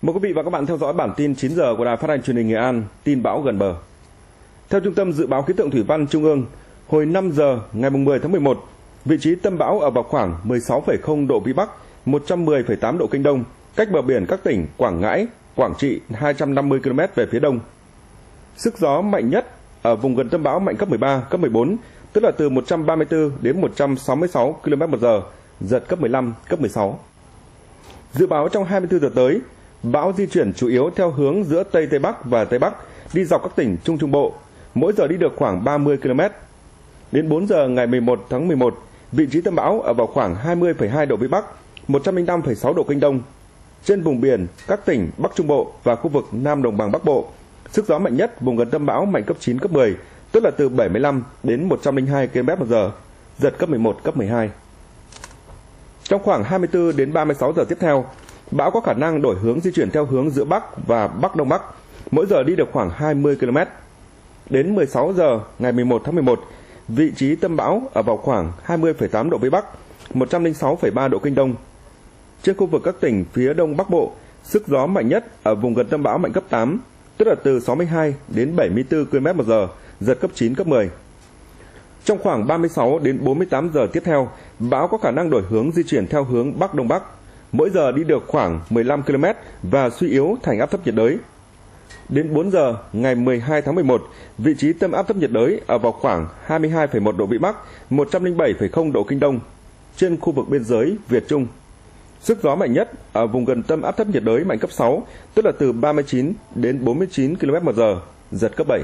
Mời quý vị và các bạn theo dõi bản tin 9 giờ của Đài Phát thanh Truyền hình Nghệ An, tin bão gần bờ. Theo Trung tâm Dự báo Khí tượng Thủy văn Trung ương, hồi 5 giờ ngày 10 tháng 11, vị trí tâm bão ở vào khoảng 16,0 độ Vĩ Bắc, 110,8 độ Kinh Đông, cách bờ biển các tỉnh Quảng Ngãi, Quảng Trị 250 km về phía đông. Sức gió mạnh nhất ở vùng gần tâm bão mạnh cấp 13, cấp 14, tức là từ 134 đến 166 km/h, giật cấp 15, cấp 16. Dự báo trong 24 giờ tới, bão di chuyển chủ yếu theo hướng giữa Tây Tây Bắc và Tây Bắc, đi dọc các tỉnh Trung Trung Bộ, mỗi giờ đi được khoảng 30 km. Đến 4 giờ ngày 11 tháng 11, vị trí tâm bão ở vào khoảng 20,2 độ Vĩ Bắc, 105,6 độ Kinh Đông. Trên vùng biển, các tỉnh Bắc Trung Bộ và khu vực Nam Đồng bằng Bắc Bộ, sức gió mạnh nhất vùng gần tâm bão mạnh cấp 9, cấp 10, tức là từ 75 đến 102 km/h, giật cấp 11, cấp 12. Trong khoảng 24 đến 36 giờ tiếp theo, bão có khả năng đổi hướng di chuyển theo hướng giữa Bắc và Bắc Đông Bắc, mỗi giờ đi được khoảng 20 km. Đến 16 giờ ngày 11 tháng 11, vị trí tâm bão ở vào khoảng 20,8 độ Vĩ Bắc, 106,3 độ Kinh Đông. Trên khu vực các tỉnh phía Đông Bắc Bộ, sức gió mạnh nhất ở vùng gần tâm bão mạnh cấp 8, tức là từ 62 đến 74 km/h, giật cấp 9, cấp 10. Trong khoảng 36 đến 48 giờ tiếp theo, bão có khả năng đổi hướng di chuyển theo hướng Bắc Đông Bắc, mỗi giờ đi được khoảng 15 km và suy yếu thành áp thấp nhiệt đới. Đến 4 giờ ngày 12 tháng 11, vị trí tâm áp thấp nhiệt đới ở vào khoảng 22,1 độ Vĩ Bắc, 107,0 độ Kinh Đông, trên khu vực biên giới Việt Trung. Sức gió mạnh nhất ở vùng gần tâm áp thấp nhiệt đới mạnh cấp 6, tức là từ 39 đến 49 km/h, giật cấp 7.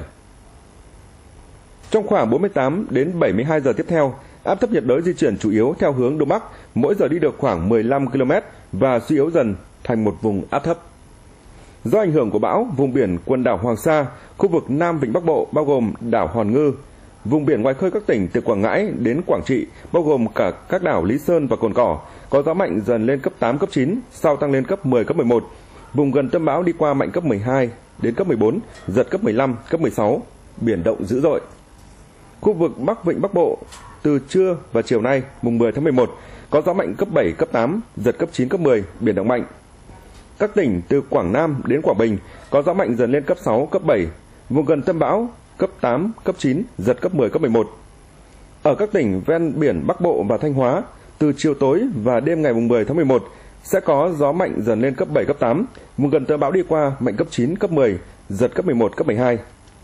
Trong khoảng 48 đến 72 giờ tiếp theo, áp thấp nhiệt đới di chuyển chủ yếu theo hướng Đông Bắc, mỗi giờ đi được khoảng 15 km và suy yếu dần thành một vùng áp thấp. Do ảnh hưởng của bão, vùng biển quần đảo Hoàng Sa, khu vực Nam Vịnh Bắc Bộ bao gồm đảo Hòn Ngư, vùng biển ngoài khơi các tỉnh từ Quảng Ngãi đến Quảng Trị bao gồm cả các đảo Lý Sơn và Cồn Cỏ, có gió mạnh dần lên cấp 8, cấp 9, sau tăng lên cấp 10, cấp 11. Vùng gần tâm bão đi qua mạnh cấp 12 đến cấp 14, giật cấp 15, cấp 16, biển động dữ dội. Khu vực Bắc Vịnh Bắc Bộ, từ trưa và chiều nay, mùng 10 tháng 11, có gió mạnh cấp 7, cấp 8, giật cấp 9, cấp 10, biển động mạnh. Các tỉnh từ Quảng Nam đến Quảng Bình có gió mạnh dần lên cấp 6, cấp 7, vùng gần tâm bão cấp 8, cấp 9, giật cấp 10, cấp 11. Ở các tỉnh ven biển Bắc Bộ và Thanh Hóa, từ chiều tối và đêm ngày 10 tháng 11 sẽ có gió mạnh dần lên cấp 7, cấp 8, vùng gần tâm bão đi qua mạnh cấp 9, cấp 10, giật cấp 11, cấp 12.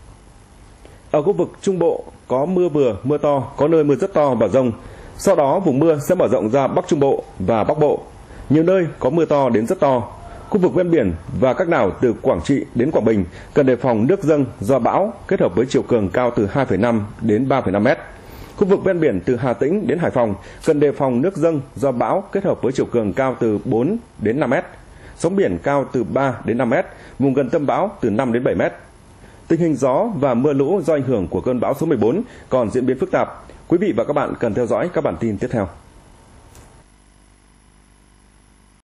Ở khu vực Trung Bộ có mưa vừa, mưa to, có nơi mưa rất to và dông. Sau đó vùng mưa sẽ mở rộng ra Bắc Trung Bộ và Bắc Bộ. Nhiều nơi có mưa to đến rất to. Khu vực ven biển và các đảo từ Quảng Trị đến Quảng Bình cần đề phòng nước dâng do bão kết hợp với chiều cường cao từ 2,5 đến 3,5 mét. Khu vực ven biển từ Hà Tĩnh đến Hải Phòng cần đề phòng nước dâng do bão kết hợp với chiều cường cao từ 4 đến 5 mét. Sóng biển cao từ 3 đến 5 mét, vùng gần tâm bão từ 5 đến 7 mét. Tình hình gió và mưa lũ do ảnh hưởng của cơn bão số 14 còn diễn biến phức tạp. Quý vị và các bạn cần theo dõi các bản tin tiếp theo.